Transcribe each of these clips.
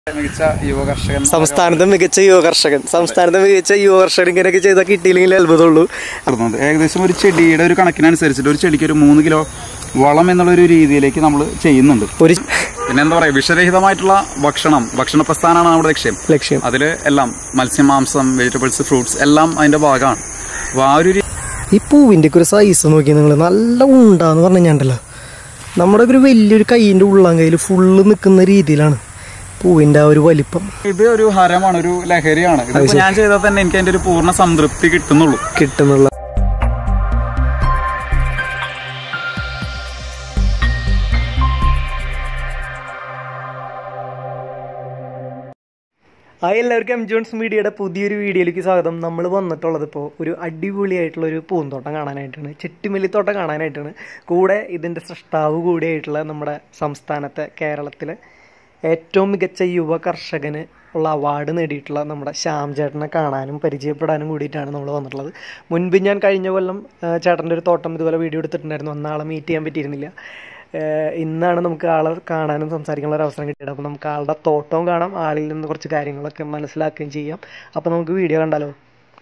സംസ്ഥാനത്തെ മികച്ച യുവ കർഷകൻ ഇങ്ങനെയൊക്കെ ചെയ്താൽ കിട്ടിയില്ലെങ്കിൽ അത്ഭുതമുള്ളൂ. ഏകദേശം ഒരു ചെടിയുടെ ഒരു കണക്കിനനുസരിച്ചിട്ട് ഒരു ചെടിക്ക് ഒരു 3 കിലോ വളം എന്നുള്ളൊരു രീതിയിലേക്ക് നമ്മൾ ചെയ്യുന്നുണ്ട്. പിന്നെ എന്താ പറയുക, വിഷരഹിതമായിട്ടുള്ള ഭക്ഷണ പ്രസ്ഥാനമാണ് നമ്മുടെ ലക്ഷ്യം. അതിൽ എല്ലാം മത്സ്യം, മാംസം, വെജിറ്റബിൾസ്, ഫ്രൂട്ട്സ് എല്ലാം അതിന്റെ ഭാഗമാണ്. അപ്പോൾ ആ ഒരു ഈ പൂവിൻ്റെ ഒക്കെ ഒരു സൈസ് നോക്കി നിങ്ങൾ, നല്ല ഉണ്ടാന്ന് പറഞ്ഞു കഴിഞ്ഞാൽ നമ്മുടെ ഒരു വലിയൊരു കൈയിൻ്റെ ഉള്ളംകൈയിൽ ഫുള്ള് നിൽക്കുന്ന രീതിയിലാണ് പൂവിൻ്റെ ആ ഒരു വലിപ്പം. ഇത് ഒരു ഹരമാണ്, ഒരു ലഹരിയാണ്. ഞാൻ ചെയ്താൽ തന്നെ എനിക്ക് അതിന്റെ ഒരു പൂർണ്ണ സംതൃപ്തി കിട്ടുന്നുള്ളൂ. എല്ലാവർക്കും എം ജോൺസ് മീഡിയയുടെ പുതിയൊരു വീഡിയോയിലേക്ക് സ്വാഗതം. നമ്മൾ വന്നിട്ടുള്ളത് ഇപ്പോൾ ഒരു അടിപൊളിയായിട്ടുള്ളൊരു പൂന്തോട്ടം കാണാനായിട്ടാണ്, ചെട്ടിമല്ലിത്തോട്ടം കാണാനായിട്ടാണ്. കൂടെ ഇതിൻ്റെ സൃഷ്ടാവ് കൂടിയായിട്ടുള്ള നമ്മുടെ സംസ്ഥാനത്തെ കേരളത്തിലെ ഏറ്റവും മികച്ച യുവ കർഷകന് ഉള്ള അവാർഡ് നേടിയിട്ടുള്ള നമ്മുടെ ശ്യാം ചേട്ടനെ കാണാനും പരിചയപ്പെടാനും കൂടിയിട്ടാണ് നമ്മൾ വന്നിട്ടുള്ളത്. മുൻപ് ഞാൻ കഴിഞ്ഞ കൊല്ലം ചേട്ടൻ്റെ ഒരു തോട്ടം ഇതുപോലെ വീഡിയോ എടുത്തിട്ടുണ്ടായിരുന്നു. അന്ന് ആളെ മീറ്റ് ചെയ്യാൻ പറ്റിയിരുന്നില്ല. ഇന്നാണ് നമുക്ക് ആളെ കാണാനും സംസാരിക്കാനുള്ള ഒരു അവസരം കിട്ടിയത്. അപ്പോൾ നമുക്ക് ആളുടെ തോട്ടവും കാണാം, ആളിൽ നിന്ന് കുറച്ച് കാര്യങ്ങളൊക്കെ മനസ്സിലാക്കുകയും ചെയ്യാം. അപ്പോൾ നമുക്ക് വീഡിയോ കണ്ടാലോ?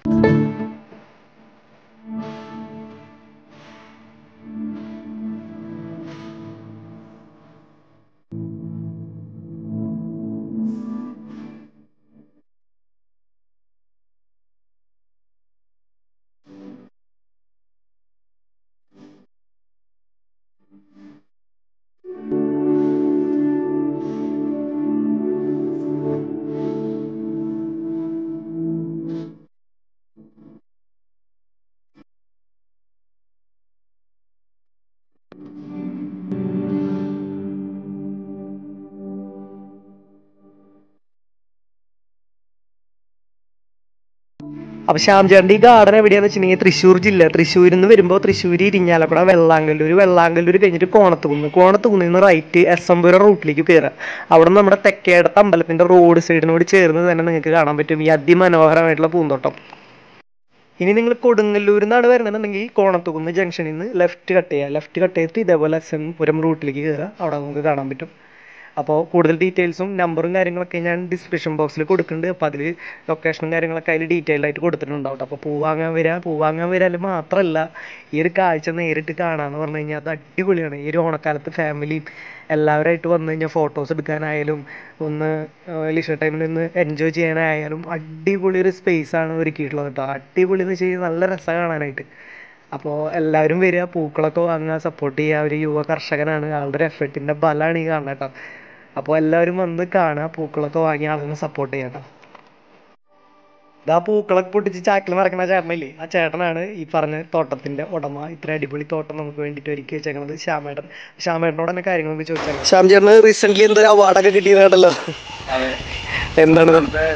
അപ്പോൾ ശ്യാം ചേട്ടൻ്റെ ഈ ഗാർഡൻ എവിടെയാണെന്ന് വെച്ചിട്ടുണ്ടെങ്കിൽ തൃശ്ശൂർ ജില്ല. തൃശ്ശൂരിൽ നിന്ന് വരുമ്പോൾ തൃശ്ശൂർ ഇരിഞ്ഞാലക്കുട വെള്ളാങ്കല്ലൂർ കഴിഞ്ഞിട്ട് കോണത്തുകുന്നിൽ നിന്ന് റൈറ്റ് എസ്സംപുരം റൂട്ടിലേക്ക് കയറുക. അവിടെ നിന്ന് നമ്മുടെ തെക്കേടത്ത് അമ്പലത്തിൻ്റെ റോഡ് സൈഡിനോട് ചേർന്ന് തന്നെ നിങ്ങൾക്ക് കാണാൻ പറ്റും ഈ അതിമനോഹരമായിട്ടുള്ള പൂന്തോട്ടം. ഇനി നിങ്ങൾ കൊടുങ്ങല്ലൂരിൽ നിന്നാണ് വരുന്നതെന്നുണ്ടെങ്കിൽ കോണത്തുകുന്ന് ജംഗ്ഷനിൽ നിന്ന് ലെഫ്റ്റ് കട്ട് ചെയ്തിട്ട് ഇതേപോലെ എസ്സംപുരം റൂട്ടിലേക്ക് കയറുക. അവിടെ നമുക്ക് കാണാൻ പറ്റും. അപ്പോൾ കൂടുതൽ ഡീറ്റെയിൽസും നമ്പറും കാര്യങ്ങളൊക്കെ ഞാൻ ഡിസ്ക്രിപ്ഷൻ ബോക്സിൽ കൊടുക്കുന്നുണ്ട്. അപ്പോൾ അതിൽ ലൊക്കേഷനും കാര്യങ്ങളൊക്കെ അതിൽ ഡീറ്റെയിൽഡ് ആയിട്ട് കൊടുത്തിട്ടുണ്ടാവും. അപ്പോൾ പൂ വാങ്ങാൻ വരാൽ മാത്രമല്ല, ഈ ഒരു കാഴ്ച നേരിട്ട് കാണാമെന്ന് പറഞ്ഞു കഴിഞ്ഞാൽ അത് അടിപൊളിയാണ്. ഈ ഒരു ഓണക്കാലത്ത് ഫാമിലിയും എല്ലാവരുമായിട്ട് വന്നു കഴിഞ്ഞാൽ ഫോട്ടോസ് എടുക്കാനായാലും ഒന്ന് ലീഷർ ടൈമിൽ നിന്ന് എൻജോയ് ചെയ്യാനായാലും അടിപൊളി ഒരു സ്പേസാണ് ഒരുക്കിയിട്ടുള്ളത് കേട്ടോ. അടിപൊളി എന്ന് വെച്ച് കഴിഞ്ഞാൽ നല്ല രസമാണ് കാണാനായിട്ട്. അപ്പോൾ എല്ലാവരും വരിക, പൂക്കളൊക്കെ വാങ്ങുക, സപ്പോർട്ട് ചെയ്യുക. ഒരു യുവ കർഷകനാണ്, ആളുടെ ഒരു എഫേർട്ടിൻ്റെ ബലമാണ് ഈ കാണുന്നത് കേട്ടോ. അപ്പോൾ എല്ലാവരും വന്ന് കാണുക, പൂക്കളൊക്കെ വാങ്ങി ആളുകളെ സപ്പോർട്ട് ചെയ്യാം കേട്ടോ. ഇതാ പൂക്കളൊക്കെ പൊട്ടിച്ച് ചാക്കിൽ മറക്കണ ചേട്ടനില്ലേ, ആ ചേട്ടനാണ് ഈ പറഞ്ഞ തോട്ടത്തിൻ്റെ ഉടമ. ഇത്ര അടിപൊളി തോട്ടം നമുക്ക് വേണ്ടിയിട്ട് ഒരുക്കി വെച്ചേക്കുന്നത് ശ്യാമേട്ടനോട് തന്നെ കാര്യങ്ങളൊക്കെ ചോദിച്ചാൽ. ശ്യാം ചേട്ടന് റീസെൻ്റ്ലി എന്തൊരു അവാർഡൊക്കെ കിട്ടിയതാണല്ലോ, എന്താണ്?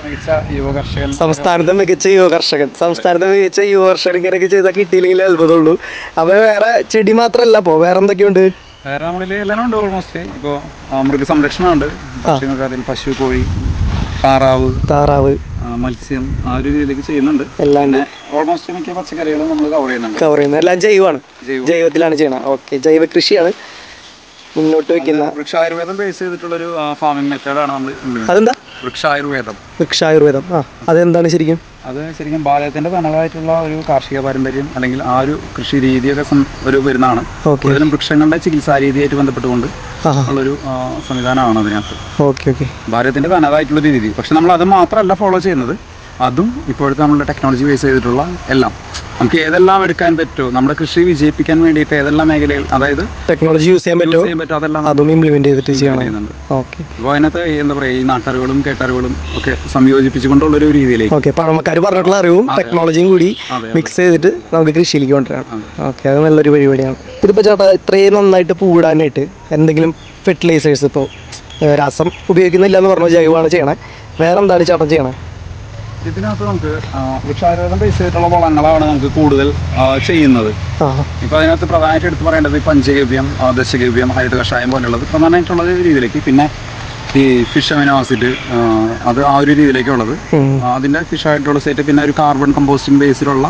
സംസ്ഥാനത്തെ മികച്ച യുവ കർഷകൻ ഇങ്ങനെയൊക്കെ ചെയ്താൽ കിട്ടിയില്ലെങ്കിൽ അത്ഭുതമുള്ളൂ. അപ്പോൾ വേറെ ചെടി മാത്രമല്ല, അപ്പോൾ വേറെ എന്തൊക്കെയുണ്ട്? വേറെ നമ്മളിൽ എല്ലാം ഉണ്ട്. ഓൾമോസ്റ്റ് ഇപ്പോൾ മൃഗസംരക്ഷണമുണ്ട്. പശു, കോഴി, താറാവ്, മത്സ്യം, ആ ഒരു രീതിയിലേക്ക് ചെയ്യുന്നുണ്ട്. എല്ലാം ഓൾമോസ്റ്റ് മിക്ക പച്ചക്കറികളും നമ്മൾ കവർ ചെയ്യുന്നുണ്ട്. എല്ലാം ജൈവത്തിലാണ് ചെയ്യണം. ഓക്കെ, ജൈവ കൃഷിയാണ് മുന്നോട്ട് വെക്കുന്ന. വൃക്ഷായുർവേദം ബേസ് ചെയ്തിട്ടുള്ളൊരു ഫാമിംഗ് മെത്തേഡാണ് നമ്മൾ. അതെന്താ വൃക്ഷായുർവേദം? അതെന്താണ് ശരിക്കും? അത് ശരിക്കും ഭാരതത്തിന്റെ തനതായിട്ടുള്ള ഒരു കാർഷിക പാരമ്പര്യം അല്ലെങ്കിൽ ആ ഒരു കൃഷി രീതിയൊക്കെ ഒരു വരുന്നതാണ്. കൂടുതലും വൃക്ഷങ്ങളുടെ ചികിത്സാ രീതിയായിട്ട് ബന്ധപ്പെട്ടുകൊണ്ട് ഉള്ളൊരു സംവിധാനമാണ് അതിനകത്ത്. ഭാരതത്തിന്റെ തനതായിട്ടുള്ള രീതി. പക്ഷെ നമ്മൾ അത് മാത്രമല്ല ഫോളോ ചെയ്യുന്നത്, അതും ഇപ്പോഴത്തെ നമ്മളുടെ ടെക്നോളജി ബേസ് ചെയ്തിട്ടുള്ള എല്ലാം നമുക്ക് ഏതെല്ലാം എടുക്കാൻ പറ്റുമോ, നമ്മുടെ കൃഷി വിജയിപ്പിക്കാൻ വേണ്ടിയിട്ട് ഏതെല്ലാം മേഖലയിൽ, അതായത് ടെക്നോളജി യൂസ് ചെയ്യാൻ പറ്റുമോ അതെല്ലാം അതും ഇംപ്ലിമെന്റ് ചെയ്തിട്ട് ചെയ്യുന്നുണ്ട്. അപ്പോൾ അതിനകത്ത് എന്താ പറയുക, ഈ നാട്ടറിവുകളും കേട്ടറിവുകളും ഒക്കെ സംയോജിപ്പിച്ചുകൊണ്ടുള്ളൊരു രീതിയിലേക്ക് പഴമക്കാർ പറഞ്ഞിട്ടുള്ള അറിവും ടെക്നോളജിയും കൂടി മിക്സ് ചെയ്തിട്ട് നമുക്ക് കൃഷിയിലേക്ക് കൊണ്ടുവരാം. ഓക്കെ, അത് നല്ലൊരു പരിപാടിയാണ്. ഇതിപ്പോൾ ചേട്ടാ ഇത്രയും നന്നായിട്ട് പൂവിടാനായിട്ട് എന്തെങ്കിലും ഫെർട്ടിലൈസേഴ്സ്, ഇപ്പോൾ രാസം ഉപയോഗിക്കുന്നില്ല എന്ന് പറഞ്ഞു, ജൈവമാണ് ചെയ്യണേ, വേറെ എന്താണ് ചേട്ടൻ ചെയ്യണേ? ഇതിനകത്ത് നമുക്ക് വൃക്ഷായുർവേദം ബേസ് ചെയ്തിട്ടുള്ള വളങ്ങളാണ് നമുക്ക് കൂടുതൽ ചെയ്യുന്നത്. ഇപ്പൊ അതിനകത്ത് പ്രധാനമായിട്ട് എടുത്ത് പറയേണ്ടത് പഞ്ചഗവ്യം, ദശഗവ്യം, ഹരിത കഷായം പോലുള്ളത് പ്രധാനമായിട്ടുള്ള രീതിയിലേക്ക്. പിന്നെ ഈ ഫിഷ് അമിനോ ആസിഡ്, അത് ആ ഒരു രീതിയിലേക്കുള്ളത് അതിന്റെ ഫിഷ് ആയിട്ടുള്ള സെറ്റ്. പിന്നെ ഒരു കാർബൺ കമ്പോസ്റ്റിംഗ് ബേസിലുള്ള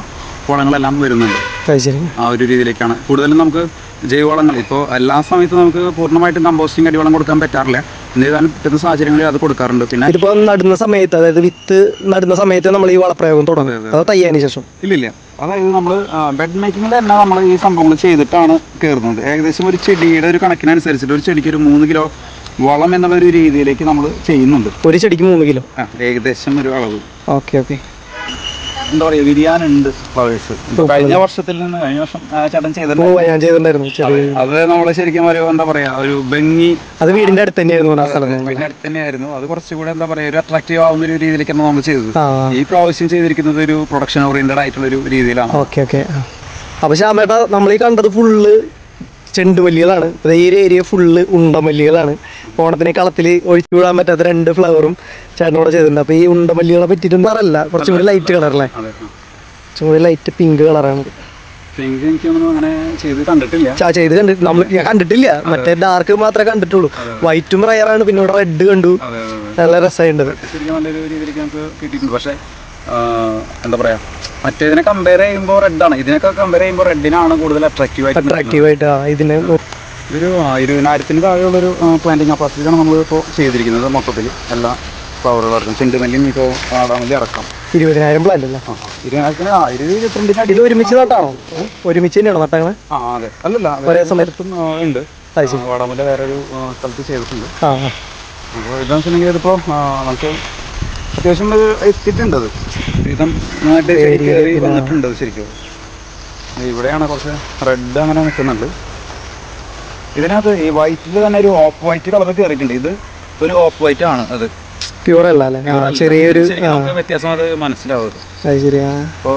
വളങ്ങളെല്ലാം വരുന്നുണ്ട്. ആ ഒരു രീതിയിലേക്കാണ് കൂടുതലും നമുക്ക് ജൈവവളങ്ങൾ. ഇപ്പോൾ എല്ലാ സമയത്തും നമുക്ക് പൂർണ്ണമായിട്ടും കമ്പോസ്റ്റിംഗ് അടിവളം കൊടുക്കാൻ പറ്റാറില്ല. എന്നിരുന്നാലും കിട്ടുന്ന സാഹചര്യങ്ങളിൽ അത് കൊടുക്കാറുണ്ട്. പിന്നെ ഇതിപ്പോ നടുന്ന സമയത്ത്, അതായത് വിത്ത് നടുന്ന സമയത്ത് നമ്മൾ ഈ വളപ്രയോഗം തുടങ്ങും, അത് തയ്യാന് ശേഷം? ഇല്ലില്ല, അതായത് നമ്മൾ ബെഡ് മേക്കിങ്ങിൽ തന്നെ നമ്മൾ ഈ സംഭവങ്ങൾ ചെയ്തിട്ടാണ് കയറുന്നത്. ഏകദേശം ഒരു ചെടിയുടെ ഒരു കണക്കിനനുസരിച്ചിട്ട് ഒരു ചെടിക്ക് ഒരു 3 കിലോ വളം എന്നുള്ള ഒരു രീതിയിലേക്ക് നമ്മൾ ചെയ്യുന്നുണ്ട്. ഒരു ചെടിക്ക് 3 കിലോ ഏകദേശം ഒരു അളവ്. Okay okay. എന്താ പറയാ, വിരിയാനുണ്ട് ഫ്ലവേഴ്സ്. കഴിഞ്ഞ വർഷം ചേട്ടൻ ചെയ്തിട്ടുണ്ടായിരുന്നു. അത് നമ്മള് ശരിക്കും ഒരു എന്താ പറയാ, ഒരു ഭംഗി. അത് വീടിന്റെ അടുത്ത് തന്നെയായിരുന്നു. വീടിന്റെ അടുത്ത് തന്നെയായിരുന്നു. അത് കുറച്ചുകൂടെ എന്താ പറയാ, ഒരു അട്രാക്റ്റീവ് ആവുന്ന ഒരു രീതിയിലേക്കാണ് നമ്മൾ ചെയ്തത്. ഈ പ്രാവശ്യം ചെയ്തിരിക്കുന്നത് ഒരു പ്രൊഡക്ഷൻ ഓറിയന്റഡ് ആയിട്ടുള്ള ഒരു രീതിയിലാണ്. Okay okay. അപ്പൊ ശ്യാമേട്ടാ, നമ്മൾ ഈ കണ്ടത് ഫുള്ള് ചെണ്ടുമല്ലികളാണ്. ഈ ഒരു ഏരിയ ഫുള്ള് ഉണ്ടമല്ലികളാണ്. ഓണത്തിന് കളത്തിൽ ഒഴിച്ചു വിടാൻ പറ്റാത്ത 2 ഫ്ലവറും ചേട്ടനോട് ചെയ്തിട്ടുണ്ട്. അപ്പൊ ഈ ഉണ്ടമല്ലികളെ പറ്റിയിട്ടൊന്നും പറയല്ല, കുറച്ചും കൂടി ലൈറ്റ് കളറല്ലേ? കുറച്ചും കൂടി ലൈറ്റ് പിങ്ക് കളറാണ്. ചെയ്ത് കണ്ടിട്ടില്ല. ഞാൻ കണ്ടിട്ടില്ല, മറ്റേ ഡാർക്ക് മാത്രമേ കണ്ടിട്ടുള്ളൂ. വൈറ്റും റയറാണ്, പിന്നെ ഇവിടെ റെഡ് കണ്ടു, നല്ല രസമുണ്ട്. പക്ഷേ എന്താ പറയാ, മറ്റേതിനെ കമ്പയർ ചെയ്യുമ്പോൾ റെഡാണ്, ഇതിനൊക്കെ കമ്പയർ ചെയ്യുമ്പോൾ റെഡിനാണ് കൂടുതൽ അട്രാക്റ്റീവായിട്ട്. ഇതിന് ഒരു 20,000 താഴെയുള്ളൊരു പ്ലാന്റിങ് കപ്പാസിറ്റിയാണ് നമ്മളിപ്പോൾ ചെയ്തിരിക്കുന്നത്. മൊത്തത്തിൽ എല്ലാ ഫ്ലവറുകളും ചെണ്ടുമല്ലിയും ഇപ്പോൾ വാടാമല്ലി അടക്കം 20,000 പ്ലാന്റ് അല്ലേ? 20,000 ഇത് ഒരുമിച്ച് നട്ടാണോ? ഒരുമിച്ച് തന്നെയാണോ നട്ടങ്ങനെ? അതെ. അല്ലല്ല, ഒരേ സമയത്തും ഉണ്ട്. വാടാമല്ല വേറൊരു സ്ഥലത്ത് ചെയ്തിട്ടുണ്ട്. അപ്പോൾ ഇതെന്ന് വെച്ചിട്ടുണ്ടെങ്കിൽ ഇതിപ്പോൾ നമുക്ക് അത്യാവശ്യം എത്തിയിട്ടുണ്ട്. അത് വിധം വന്നിട്ടുണ്ട് ശരിക്കും. ഇവിടെയാണ് കുറച്ച് റെഡ് അങ്ങനെ നിൽക്കുന്നുണ്ട്. ഇതിനകത്ത് ഈ വൈറ്റിൽ തന്നെ ഒരു ഓഫ് വൈറ്റ് കളർ കയറിയിട്ടുണ്ട്. ഇത് ഒരു ഓഫ് വൈറ്റ് ആണ്. അത് പ്യൂർ അല്ല അല്ലേ? ചെറിയൊരു വ്യത്യാസം അത് മനസ്സിലാവും. അപ്പോൾ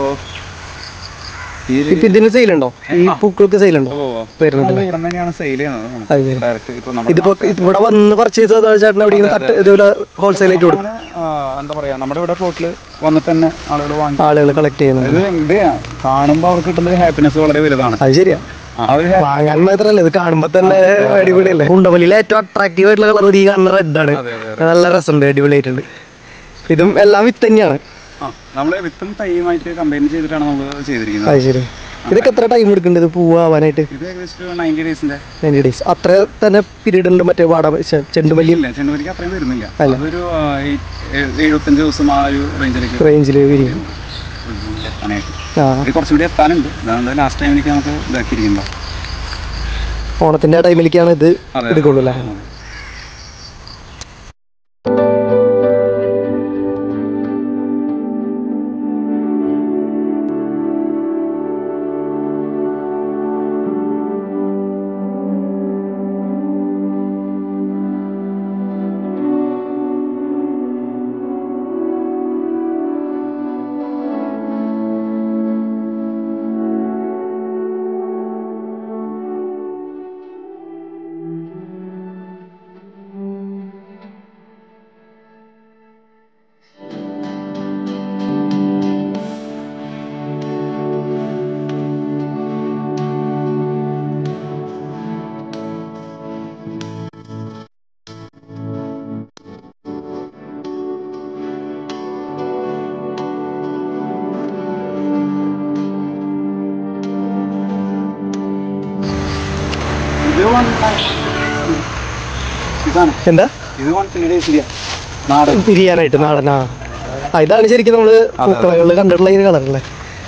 ഇതിന് സെയിലുണ്ടോ? ഈ പൂക്കൾക്ക് സെയിലുണ്ടോ? ഇതിപ്പോ ഇവിടെ വന്ന് പർച്ചേസ് ചേട്ടൻ എവിടെയെങ്കിലും ഹോൾസെയിലായിട്ട് കൊടുക്കും? എന്താ പറയാ, നമ്മുടെ ഇവിടെ റോട്ടിൽ വന്നിട്ട് തന്നെ ആളുകൾ കളക്ട് ചെയ്യുന്നത് കാണുമ്പോൾ അവർക്ക് കിട്ടുന്ന ഹാപ്പിനെസ് വളരെ വലുതാണ്. അത് ശരിയാ. വാങ്ങാൻ മാത്രല്ല, ഇത് കാണുമ്പോ തന്നെ അടിപൊളിയല്ലേ? ഉണ്ടമല്ലിയിലെ ഏറ്റവും അട്രാക്റ്റീവ് ആയിട്ടുള്ള കളർ ഈ കാണുന്ന റെഡാണ്. നല്ല രസമുണ്ട്, അടിപൊളിയായിട്ടുണ്ട്. ഇതും എല്ലാം വിത്ത് തന്നെയാണ്. നമ്മള് വിത്തും തൈയുമായിട്ട് കമ്പൈൻ ചെയ്തിട്ടാണ് നമ്മൾ ചെയ്തിരിക്കുന്നത്. ഇതൊക്കെ എത്ര ടൈം എടുക്കേണ്ടത് പൂവാനായിട്ട്? 90 ഡേയ്സ്. അത്ര തന്നെ പീരീഡ് ഉണ്ട് മറ്റേ ചെണ്ടുമല്ലി? ചെണ്ടുമല്ലിക്ക് അത്രയും വരുന്നില്ല, ഒരു 75 ദിവസം ആ ഒരു റേഞ്ചിൽ വരും. കുറച്ചുകൂടി എത്താനുണ്ട്. ലാസ്റ്റ് ടൈമിലേക്ക് നമുക്ക് ഇതാക്കിയിരിക്കുമ്പോ ഓണത്തിന്റെ ആ ടൈമിലേക്കാണ് ഇത് എടുക്കുള്ളൂ അല്ലേ? എന്താ പിരിയാനായിട്ട് നാടനാ? ഇതാണ് ശരിക്കും നമ്മള് പൂക്കളകളിൽ കണ്ടിട്ടുള്ള ഈ കളറല്ലേ?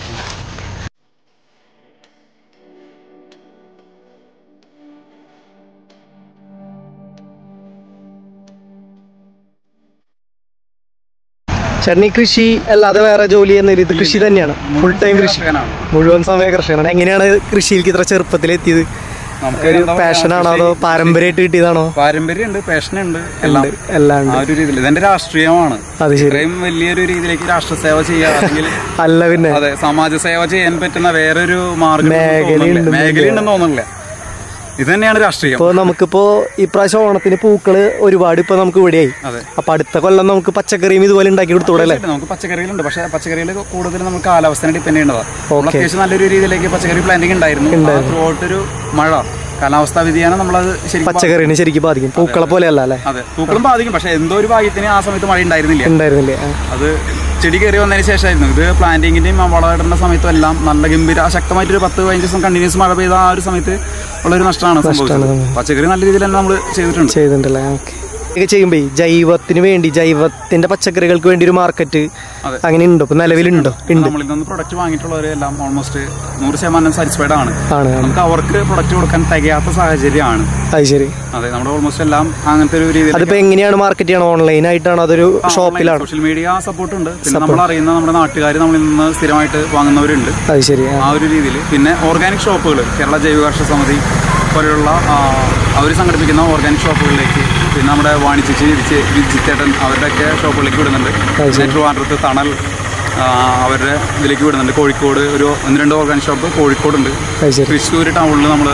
ചേട്ടൻ കൃഷി അല്ലാതെ വേറെ ജോലി ചെയ്യുന്ന ഇത് കൃഷി തന്നെയാണ്? ഫുൾ ടൈം കൃഷി, മുഴുവൻ സമയ കർഷകനാണ്. എങ്ങനെയാണ് കൃഷിയിലേക്ക് ഇത്ര ചെറുപ്പത്തിലെത്തിയത്? നമുക്കൊരു പാഷനാണോ അതോ പാരമ്പര്യമായിട്ട് കിട്ടിയതാണോ? പാരമ്പര്യമുണ്ട്, പാഷനുണ്ട്, എല്ലാം ആ ഒരു രീതിയിൽ. ഇതെന്റെ രാഷ്ട്രീയമാണ്. അത് ഇത്രയും വലിയൊരു രീതിയിലേക്ക് രാഷ്ട്രസേവ ചെയ്യാണെങ്കിൽ അല്ല, പിന്നെ അതെ, സമാജ സേവ ചെയ്യാൻ പറ്റുന്ന വേറൊരു മാർഗം മേഖലയുണ്ടെന്ന് തോന്നുന്നില്ല. ഇത് തന്നെയാണ് രാഷ്ട്രീയം. ഇപ്പോൾ നമുക്കിപ്പോ ഇപ്രാവശ്യം ഓണത്തിന് പൂക്കള് ഒരുപാട് ഇപ്പൊ നമുക്ക് ഇവിടെയായി. അപ്പൊ അടുത്ത കൊല്ലം നമുക്ക് പച്ചക്കറിയും ഇതുപോലെ ഉണ്ടാക്കി കൊടുത്തൂടല്ലേ? നമുക്ക് പച്ചക്കറികളുണ്ട്, പക്ഷെ പച്ചക്കറികൾ കൂടുതൽ നമുക്ക് കാലാവസ്ഥയെ ഡിപ്പെൻഡ് ചെയ്യേണ്ടതാണ്. അത്യാവശ്യം നല്ലൊരു രീതിയിലേക്ക് പച്ചക്കറി പ്ലാന്റിംഗ് ഉണ്ടായിരുന്നു. ത്രൂഔട്ടൊരു മഴ കാലാവസ്ഥാ വ്യതിയാനം നമ്മളത് പച്ചക്കറിനെ ശരിക്കും ബാധിക്കും, പൂക്കളെ പോലെ അല്ല അല്ലേ? അതെ, പൂക്കളും ബാധിക്കും. പക്ഷെ എന്തോ ഒരു ഭാഗ്യത്തിന് ആ സമയത്ത് മഴ ഉണ്ടായിരുന്നില്ല. അത് ചെടി കയറി വന്നതിന് ശേഷമായിരുന്നു ഇത് പ്ലാന്റിങ്ങിന്റെയും വളമിടേണ്ട സമയത്തും എല്ലാം നല്ല ഗംഭീര ശക്തമായിട്ടൊരു 10-15 ദിവസം കണ്ടിന്യൂസ് മഴ പെയ്ത ആ ഒരു സമയത്ത് ഉള്ളൊരു നഷ്ടമാണ് സംഭവിച്ചത്. പച്ചക്കറി നല്ല രീതിയിൽ തന്നെ നമ്മൾ ചെയ്തിട്ടുണ്ടല്ലേ. ചെയ്യുമ്പോ ജൈവത്തിന് വേണ്ടി ജൈവത്തിന്റെ പച്ചക്കറികൾക്ക് വേണ്ടി ഒരു മാർക്കറ്റ് അങ്ങനെ ഉണ്ടോ ഇപ്പൊ നിലവിലുണ്ടോ? നമ്മളിൽ നിന്ന് പ്രൊഡക്റ്റ് വാങ്ങിയിട്ടുള്ളവരെല്ലാം ഓൾമോസ്റ്റ് 100% സാറ്റിസ്ഫൈഡ് ആണ്. നമുക്ക് അവർക്ക് പ്രൊഡക്റ്റ് കൊടുക്കാൻ തികയാത്ത സാഹചര്യമാണ്. ശരി. അതെ, നമ്മുടെ ഓൾമോസ്റ്റ് എല്ലാം അങ്ങനത്തെ ഒരു രീതിയിൽ. അതിപ്പോ എങ്ങനെയാണ് മാർക്കറ്റ് ചെയ്യണം? ഓൺലൈൻ ആയിട്ടാണോ അതൊരു ഷോപ്പിലാണ്? സോഷ്യൽ മീഡിയ സപ്പോർട്ട് ഉണ്ട്. പിന്നെ നമ്മൾ അറിയുന്ന നമ്മുടെ നാട്ടുകാർ നമ്മളിൽ നിന്ന് സ്ഥിരമായിട്ട് വാങ്ങുന്നവരുണ്ട്. ആ ഒരു രീതിയിൽ. പിന്നെ ഓർഗാനിക് ഷോപ്പുകൾ, കേരള ജൈവ കർഷക സമിതി പോലെയുള്ള അവർ സംഘടിപ്പിക്കുന്ന ഓർഗാനിക് ഷോപ്പുകളിലേക്ക്, പിന്നെ നമ്മുടെ വാണിജ്യ വിജിച്ചേട്ടൻ അവരുടെയൊക്കെ ഷോപ്പുകളിലേക്ക് വിടുന്നുണ്ട്. ട്രിവാൻഡ്രത്ത് തണൽ അവരുടെ ഇതിലേക്ക് വിടുന്നുണ്ട്. കോഴിക്കോട് ഒരു 1-2 ഓർഗാനിക് ഷോപ്പ് കോഴിക്കോടുണ്ട്. തൃശ്ശൂർ ടൗണിൽ നമ്മൾ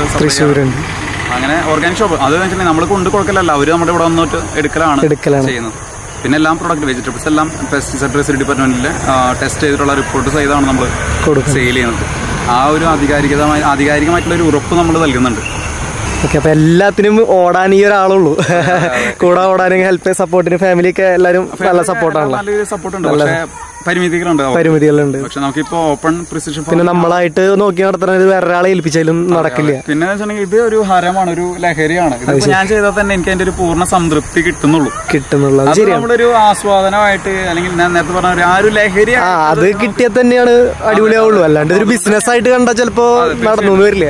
അങ്ങനെ ഓർഗാനിക് ഷോപ്പ്. അത് വെച്ചിട്ടുണ്ടെങ്കിൽ നമ്മൾ കൊണ്ട് കൊടുക്കലല്ല, അവർ നമ്മുടെ ഇവിടെ വന്നിട്ട് എടുക്കലാണ് ചെയ്യുന്നത്. പിന്നെ എല്ലാം പ്രൊഡക്റ്റ് വെജിറ്റബിൾസ് എല്ലാം പെസ്റ്റിസൈഡ് റെസിഡി ഡിപ്പാർട്ട്മെന്റിൽ ടെസ്റ്റ് ചെയ്തിട്ടുള്ള റിപ്പോർട്ട് സഹിതമാണ് നമ്മൾ സെയിൽ ചെയ്യുന്നത്. ആ ഒരു ആധികാരികമായിട്ടുള്ള ഒരു ഉറപ്പ് നമ്മൾ നൽകുന്നുണ്ട്. അപ്പൊ എല്ലാത്തിനും ഓടാൻ ഈ ഒരാളുള്ളൂ, കൂടെ ഓടാനും ഹെൽപ്പ് സപ്പോർട്ടിന് ഫാമിലിയൊക്കെ എല്ലാവരും നല്ല സപ്പോർട്ടാണല്ലോ. നല്ലൊരു സപ്പോർട്ടുണ്ട്. പക്ഷേ പരിമിതികളുണ്ട്. പക്ഷെ നമുക്കിപ്പോ ഓപ്പൺ പ്രിസിഷൻ പിന്നെ നമ്മളായിട്ട് നോക്കി നടത്തുന്നത് വേറൊരാളെ ഏൽപ്പിച്ചാലും നടക്കില്ല. പിന്നെ ഇത് ഒരു ഹരമാണ്, ഒരു ലഹരിയാണ്. ഞാൻ ചെയ്താൽ തന്നെ എനിക്ക് അതിന്റെ ഒരു പൂർണ്ണ സംതൃപ്തി കിട്ടുന്നുള്ളൂ. നമ്മുടെ ഒരു ആസ്വാദനമായിട്ട്, അല്ലെങ്കിൽ ഞാൻ നേരത്തെ പറഞ്ഞ ആ ഒരു ലഹരി അത് കിട്ടിയാൽ തന്നെയാണ് അടിപൊളിയാവുള്ളൂ. അല്ലാണ്ട് ഒരു ബിസിനസ് ആയിട്ട് കണ്ടാൽ ചിലപ്പോ നടന്നു വരില്ല.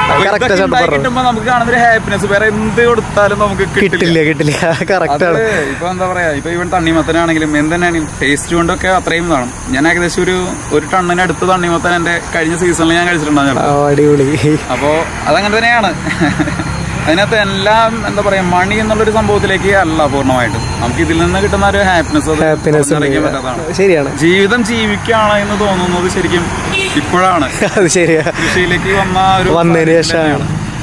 കിട്ടുമ്പോ നമുക്ക് കാണുന്ന ഒരു ഹാപ്പിനെസ് വേറെ എന്ത് കൊടുത്താലും നമുക്ക് കിട്ടില്ല. കറക്റ്റാണ്. ഇപ്പൊ എന്താ പറയാ, ഇപ്പൊ ഇവൻ തണ്ണിമത്തനാണെങ്കിലും എന്തെന്നാണെങ്കിലും ടേസ്റ്റ് കൊണ്ടൊക്കെ അത്രയും വേണം. ഞാൻ ഏകദേശം ഒരു ടണ്ണിന് അടുത്ത് തണ്ണിമത്തൻ എന്റെ കഴിഞ്ഞ സീസണിൽ ഞാൻ കഴിച്ചിട്ടുണ്ടായിരുന്നു. അപ്പോ അതങ്ങനെ തന്നെയാണ്. അതിനകത്ത് എല്ലാം എന്താ പറയാ, മണി എന്നുള്ളൊരു സംഭവത്തിലേക്ക് അല്ല പൂർണ്ണമായിട്ടും. നമുക്ക് ഇതിൽ നിന്ന് കിട്ടുന്ന ഒരു ഹാപ്പിനെസ് ശരിയാണ്. ജീവിതം ജീവിക്കുകയാണ് എന്ന് തോന്നുന്നത് ശരിക്കും ഇപ്പോഴാണ്. കൃഷിയിലേക്ക് വന്നതിന് ശേഷമാണ്.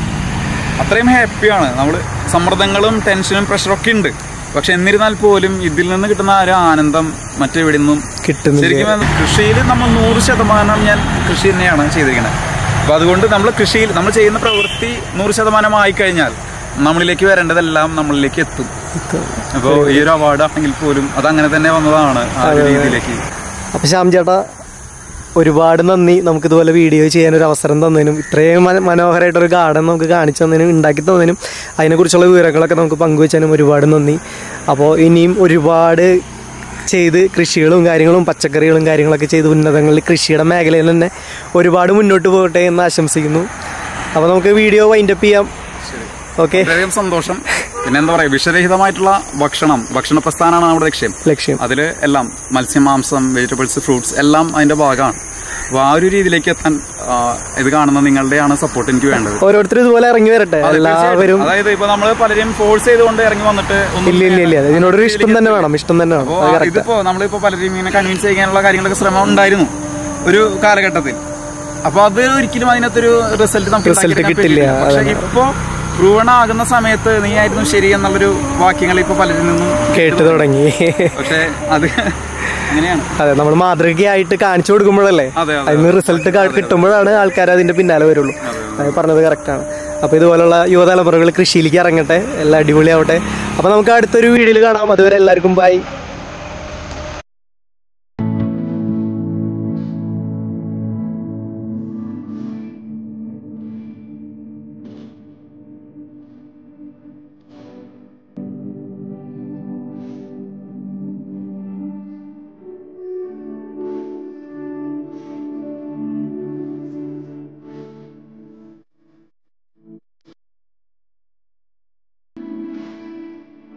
അത്രയും ഹാപ്പിയാണ് നമ്മൾ. സമ്മർദ്ദങ്ങളും ടെൻഷനും പ്രഷറും ഒക്കെ ഉണ്ട്. പക്ഷെ എന്നിരുന്നാൽ പോലും ഇതിൽ നിന്ന് കിട്ടുന്ന ഒരു ആനന്ദം മറ്റെവിടെ നിന്നും കിട്ടുന്നു. ശരിക്കും കൃഷിയിൽ നമ്മൾ 100% ഞാൻ കൃഷി തന്നെയാണ് ചെയ്തിരിക്കുന്നത്. അപ്പൊ അതുകൊണ്ട് നമ്മൾ കൃഷിയിൽ നമ്മൾ ചെയ്യുന്ന പ്രവൃത്തി 100% ആയി കഴിഞ്ഞാൽ നമ്മളിലേക്ക് വരേണ്ടതെല്ലാം നമ്മളിലേക്ക് എത്തും. അപ്പോൾ ഈ ഒരു അവാർഡ് ആണെങ്കിൽ പോലും അതങ്ങനെ തന്നെ വന്നതാണ് ആ ഒരു രീതിയിലേക്ക്. അപ്പൊ ശ്യാം ചേട്ടാ, ഒരുപാട് നന്ദി. നമുക്കിതുപോലെ വീഡിയോ ചെയ്യാനൊരു അവസരം തന്നതിനും ഇത്രയും മനോഹരമായിട്ടൊരു ഗാർഡൻ നമുക്ക് കാണിച്ചു തന്നതിനും ഉണ്ടാക്കി തന്നതിനും അതിനെക്കുറിച്ചുള്ള വിവരങ്ങളൊക്കെ നമുക്ക് പങ്കുവെച്ചതിനും ഒരുപാട് നന്ദി. അപ്പോൾ ഇനിയും ഒരുപാട് ചെയ്ത് കൃഷികളും കാര്യങ്ങളും പച്ചക്കറികളും കാര്യങ്ങളൊക്കെ ചെയ്ത് ഉന്നതങ്ങളിൽ കൃഷിയുടെ മേഖലയിൽ തന്നെ ഒരുപാട് മുന്നോട്ട് പോകട്ടെ എന്ന് ആശംസിക്കുന്നു. അപ്പോൾ നമുക്ക് വീഡിയോ വൈൻഡപ്പ് ചെയ്യാം. ഓക്കെ, സന്തോഷം. പിന്നെ എന്താ പറയാ, വിഷരഹിതമായിട്ടുള്ള ഭക്ഷണ പ്രസ്ഥാനമാണ് നമ്മുടെ ലക്ഷ്യം. അതിൽ എല്ലാം മത്സ്യം, മാംസം, വെജിറ്റബിൾസ്, ഫ്രൂട്ട്സ് എല്ലാം അതിന്റെ ഭാഗമാണ്. അപ്പൊ ആ ഒരു രീതിയിലേക്ക് എത്താൻ ഇത് കാണുന്ന നിങ്ങളുടെയാണ് സപ്പോർട്ട് എനിക്ക് വേണ്ടത്. ഓരോരുത്തരും ഇതുപോലെ ഇറങ്ങി വരട്ടെ എല്ലാവരും. അതായത് ഇപ്പൊ നമ്മള് പലരും ഫോഴ്സ് ചെയ്തുകൊണ്ട് ഇറങ്ങി വന്നിട്ട് ഇതിനോടൊരു ഇഷ്ടം തന്നെ വേണം. ഇതിപ്പോ നമ്മളിപ്പോ പലരും ഇങ്ങനെ കൺവിൻസ് ചെയ്യാനുള്ള കാര്യങ്ങളൊക്കെ ശ്രമം ഉണ്ടായിരുന്നു ഒരു കാലഘട്ടത്തിൽ. അപ്പൊ അത് ഒരിക്കലും അതിനകത്തൊരു റിസൾട്ട് കിട്ടില്ല. പക്ഷെ ഇപ്പോ പ്രൂവൺ ആകുന്ന സമയത്ത് നീ ആയിരുന്നു ശരി എന്നുള്ളൊരു വാക്യങ്ങൾ ഇപ്പൊ പലരിൽ നിന്നും കേട്ടു തുടങ്ങി. പക്ഷെ അത് അങ്ങനെയാണ്. അതെ, നമ്മൾ മാതൃകയായിട്ട് കാണിച്ചു കൊടുക്കുമ്പോഴല്ലേ അതിന് റിസൾട്ട് കിട്ടുമ്പോഴാണ് ആൾക്കാർ അതിന്റെ പിന്നാലെ വരുള്ളൂ. അത് പറഞ്ഞത് കറക്റ്റാണ്. അപ്പോൾ ഇതുപോലുള്ള യുവതലമുറകൾ കൃഷിയിലേക്ക് ഇറങ്ങട്ടെ, എല്ലാം അടിപൊളിയാവട്ടെ. അപ്പോൾ നമുക്ക് അടുത്തൊരു വീഡിയോയിൽ കാണാം. അതുവരെ എല്ലാവർക്കും ബൈ.